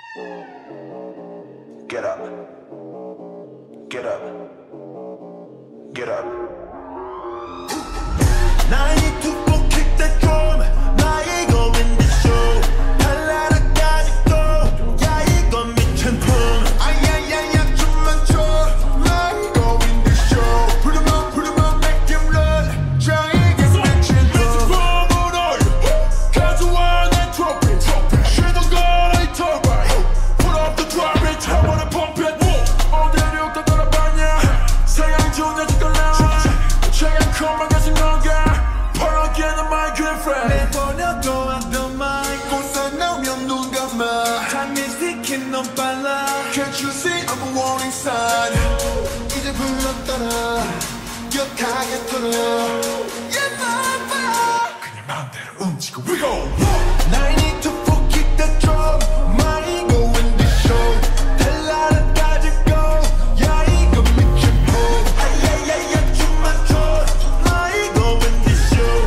Get up. Get up. Get up. 나의 툭툭 kick the drum. 나의 go in the show. 발라라까지 go. 야 이건 미친 품. 아야야야 춤만 춰. 나의 go in the show. 풀리면 make them run. 저에게 미친 품. 가져와 내 트로피. 쉬던 거라 이 터보. Put up the drop it. 한번에 pump it. 어디로 또 돌아봤냐. 세상이 좋냐 지금 나와. 최악 컴방에서 너가. My girlfriend 내버려둬 out the mind 꽃사 나오면 눈 감아 Time is ticking 넌 빨라 Can't you see I'm a warning sign 이제 불렀더라 격하게 털어 Yeah 날 봐 그냥 마음대로 움직여 We go I need to kick the drum My ego in the show 달라라까지 go 야 이거 미친 폼 아야야야 춤만 춰 My ego in the show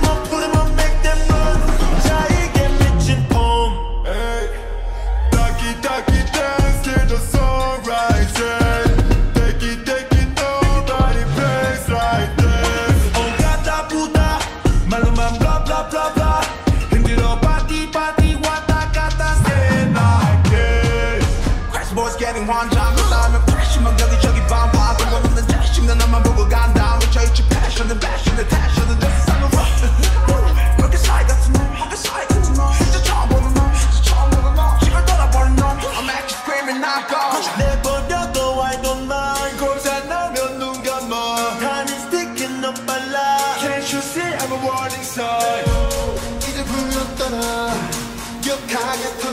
환장 그다음에 프레시만 여기저기 반봐 그건 없는 자식 난 나만 보고 간다 미쳐 있지 패션은 패션은 패션은 내 세상은 rock 그렇게 사이 같은 놈 그렇게 사이 같은 놈 진짜 처음 보는 놈 진짜 처음 보는 놈 지금 돌아버린 놈 I'm actually screaming not go 내버려둬 I don't mind 고사 나면 눈 감아 Time is ticking 넌 빨라 Can't you see I'm a warning sign 이제 불렀더라 격하게